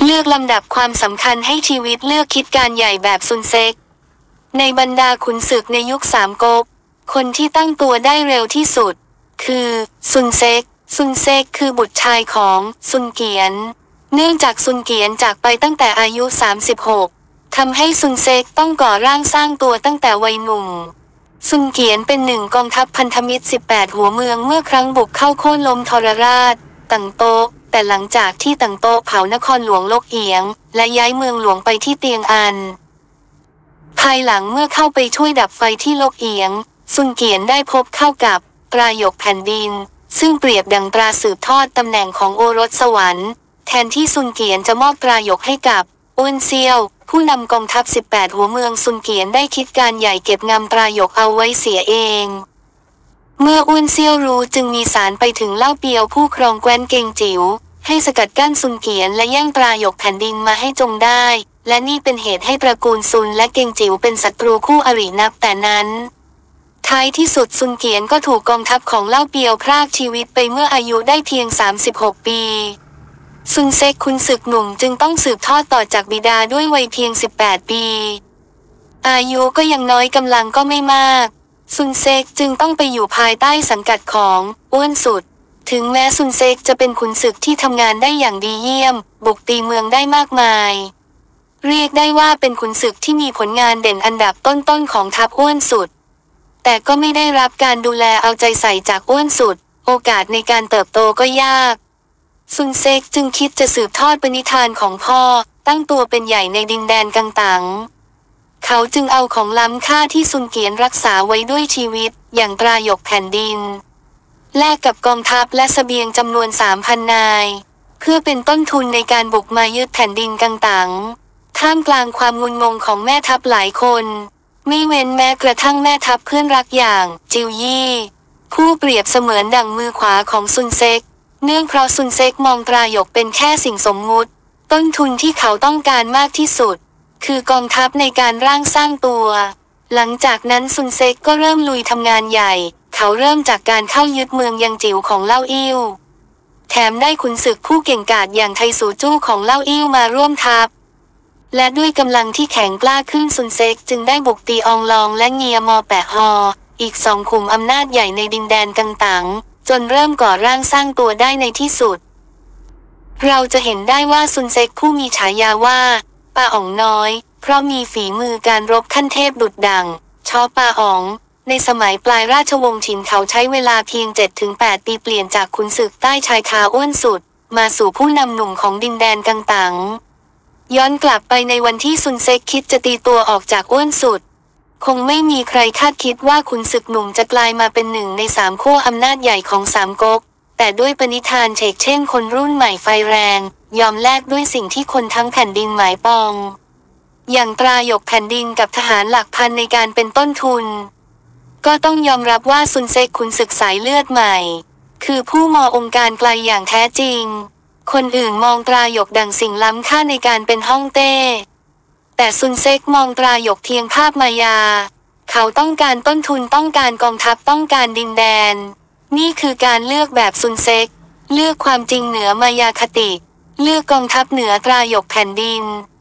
เลือกลำดับความสำคัญให้ชีวิตเลือกคิดการใหญ่แบบซุนเซ็กในบรรดาขุนศึกในยุคสามก๊กคนที่ตั้งตัวได้เร็วที่สุดคือซุนเซ็กคือบุตรชายของซุนเกียนเนื่องจากซุนเกียนจากไปตั้งแต่อายุ36ทำให้ซุนเซ็กต้องก่อร่างสร้างตัวตั้งแต่วัยหนุ่มซุนเกียนเป็นหนึ่งกองทัพพันธมิตร18หัวเมืองเมื่อครั้งบุกเข้าโค่นล้มทรราชตั่งโต๊ะแต่หลังจากที่ตั่งโต๊ะเผานครหลวงลกเอียงและย้ายเมืองหลวงไปที่เตียงอันภายหลังเมื่อเข้าไปช่วยดับไฟที่ลกเอียงซุนเกียนได้พบเข้ากับตราหยกแผ่นดินซึ่งเปรียบดังตราสืบทอดตำแหน่งของโอรสสวรรค์แทนที่ซุนเกียนจะมอบตราหยกให้กับอ้วนเซียวผู้นำกองทัพ18หัวเมืองซุนเกียนได้คิดการใหญ่เก็บงำตราหยกเอาไว้เสียเองเมื่ออ้วนเซียวรู้จึงมีสารไปถึงเล่าเปียวผู้ครองแคว้นเกงจิ๋วให้สกัดกั้นซุนเกียนและแย่งตราหยกแผ่นดินมาให้จงได้และนี่เป็นเหตุให้ตระกูลซุนและเกงจิ๋วเป็นศัตรูคู่อรินับแต่นั้นท้ายที่สุดซุนเกียนก็ถูกกองทัพของเล่าเปียวพรากชีวิตไปเมื่ออายุได้เพียง36ปีซุนเซ็กขุนศึกหนุ่มจึงต้องสืบทอดต่อจากบิดาด้วยวัยเพียง18ปีอายุก็ยังน้อยกำลังก็ไม่มากซุนเซ็กจึงต้องไปอยู่ภายใต้สังกัดของอ้วนสุดถึงแม้ซุนเซ็กจะเป็นขุนศึกที่ทำงานได้อย่างดีเยี่ยมบุกตีเมืองได้มากมายเรียกได้ว่าเป็นขุนศึกที่มีผลงานเด่นอันดับต้นๆของทัพอ้วนสุดแต่ก็ไม่ได้รับการดูแลเอาใจใส่จากอ้วนสุดโอกาสในการเติบโตก็ยากซุนเซ็กจึงคิดจะสืบทอดปณิธานของพ่อตั้งตัวเป็นใหญ่ในดินแดนกังตังเขาจึงเอาของล้ำค่าที่ซุนเกียนรักษาไว้ด้วยชีวิตอย่างตราหยกแผ่นดินแลกกับกองทัพและเสบียงจำนวน 3,000 นายเพื่อเป็นต้นทุนในการบุกมายึดแผ่นดินกังตังท่ามกลางความงุนงงของแม่ทัพหลายคนไม่เว้นแม้กระทั่งแม่ทัพเพื่อนรักอย่างจิวยี่ผู้เปรียบเสมือนดั่งมือขวาของซุนเซ็กเนื่องเพราะซุนเซ็กมองตราหยกเป็นแค่สิ่งสมมุติต้นทุนที่เขาต้องการมากที่สุดคือกองทัพในการร่างสร้างตัวหลังจากนั้นซุนเซ็กก็เริ่มลุยทำงานใหญ่เขาเริ่มจากการเข้ายึดเมืองยังจิ๋วของเล่าอิ่วแถมได้ขุนศึกผู้เก่งกาจอย่างไทสูจู้ของเล่าอิ่วมาร่วมทัพและด้วยกำลังที่แข็งกล้าขึ้นซุนเซ็กจึงได้บุกตีอองลองและเงียมอแปะฮออีก2ขุมอำนาจใหญ่ในดินแดนกังตังจนเริ่มก่อร่างสร้างตัวได้ในที่สุดเราจะเห็นได้ว่าซุนเซ็กผู้มีฉายาว่าปาอ๋องน้อยเพราะมีฝีมือการรบขั้นเทพดุจดั่งชอปาอ๋องในสมัยปลายราชวงศ์ฉินเขาใช้เวลาเพียง 7-8 ปีเปลี่ยนจากขุนศึกใต้ชายคาอ้วนสุดมาสู่ผู้นำหนุ่มของดินแดนกังตังย้อนกลับไปในวันที่ซุนเซ็กคิดจะตีตัวออกจากอ้วนสุดคงไม่มีใครคาดคิดว่าขุนศึกหนุ่มจะกลายมาเป็นหนึ่งใน3ขั้วอำนาจใหญ่ของสามก๊กแต่ด้วยปณิธานเฉกเช่นคนรุ่นใหม่ไฟแรงยอมแลกด้วยสิ่งที่คนทั้งแผ่นดินหมายปองอย่างตราหยกแผ่นดินกับทหารหลักพันในการเป็นต้นทุนก็ต้องยอมรับว่าซุนเซ็กขุนศึกสายเลือดใหม่คือผู้มององค์การไกลอย่างแท้จริงคนอื่นมองตราหยกดั่งสิ่งล้ำค่าในการเป็นฮ่องเต้แต่ซุนเซ็กมองตราหยกเพียงภาพมายาเขาต้องการต้นทุนต้องการกองทัพต้องการดินแดนนี่คือการเลือกแบบซุนเซ็กเลือกความจริงเหนือมายาคติเลือกกองทัพเหนือตราหยกแผ่นดิน